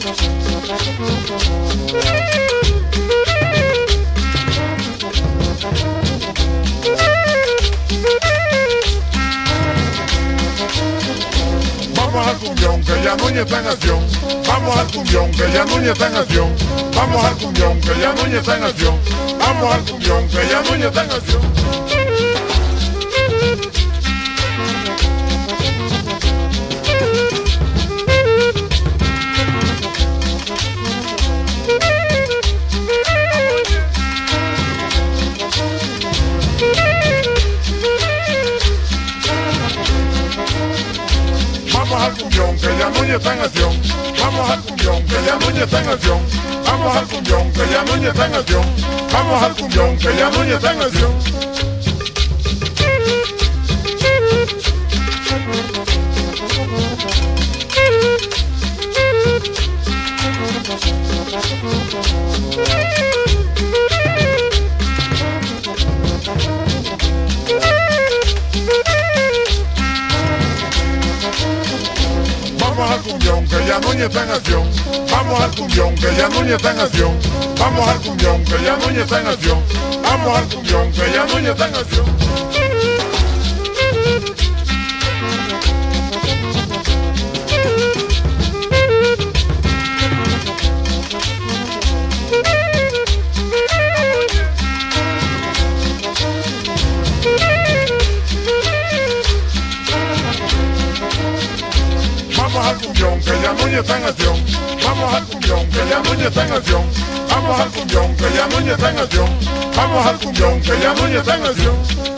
Vamos al cumbión, que ya Núñez está en acción. Vamos al cumbión, que ya Núñez está en acción. Vamos al cumbión, que ya Núñez está en acción. Vamos al cumbión, que ya Núñez está en acción. Vamos al cumbión, que ya Núñez está en acción. Vamos al cumbión, que ya Núñez está en acción. Vamos al cumbión, que ya Núñez está en acción. Vamos al cumbión, que ya Núñez está en acción. Vamos al cumbión, que ya Núñez está en acción. Vamos al cumbión, que ya Núñez está en acción. Vamos al cumbión, que ya Núñez está en acción. Vamos al cumbión, que ya Núñez está en acción. Vamos al cumbión, que ya Núñez está en acción. Vamos al cumbión, que ya Núñez está en acción. Vamos al cumbión, que ya Núñez está en acción. Vamos al cumbión, que ya Núñez está en acción.